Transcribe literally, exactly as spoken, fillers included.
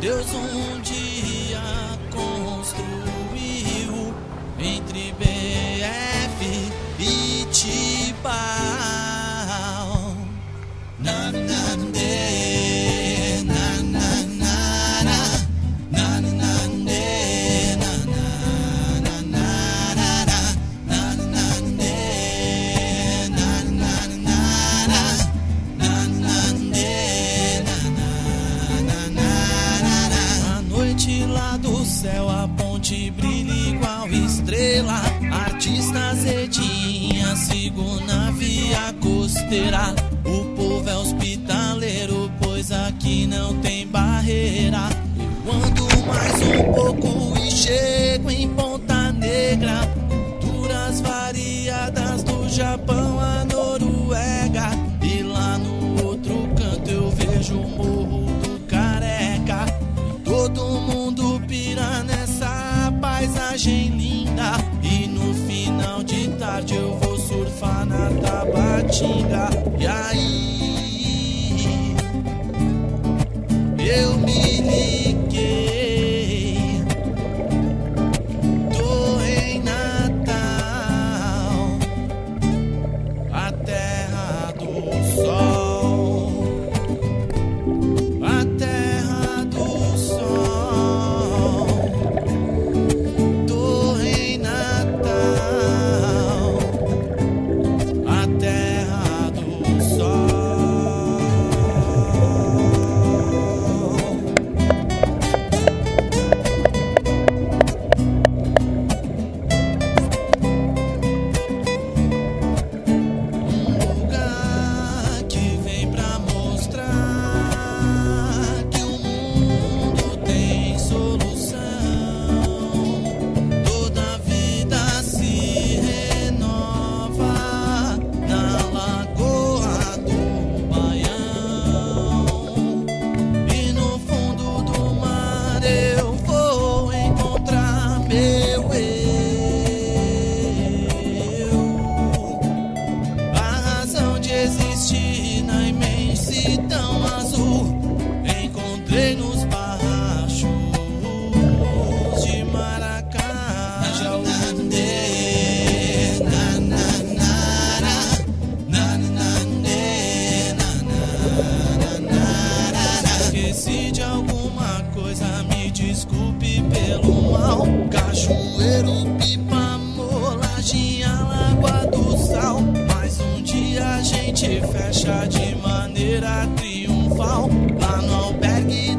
Deus um dia construiu entre B F e Tibau. Na, na, de, na, na, na, na, na, na, de, na, na, na, na, na, na, de, na, na, na, na, na, de, na, na, na. A noite lá do céu, a ponte brilha igual estrela. Artistas edinhas, sigo na via costeira. O povo é hospitaleiro, pois aqui não tem barreira. Eu ando mais um pouco e chego em Ponta Negra. Culturas variadas do Japão à Noruega. E lá no outro canto eu vejo o Morro do Careca. E todo mundo pira nessa paisagem linda. E no final de tarde eu vou surfar na Tabatinga. E aí eu me liguei, tô em Natal, a terra do sol, a terra do sol. Tô em Natal, a terra do sol. Um lugar que vem pra mostrar que o mundo tem solução. Toda vida se renova na Lagoa do Baião. E no fundo do mar eu vou encontrar meu eu. A razão de existir na imensidão azul encontrei nos barrachos de Maracajá. Na, na, na, na, na, na, na, na, na. Esqueci de alguma coisa, me desculpe pelo mal. Cajueiro, pipa, molagem, Lagoa do Sal. Mas um dia a gente fecha de maneira triunfal lá no albergue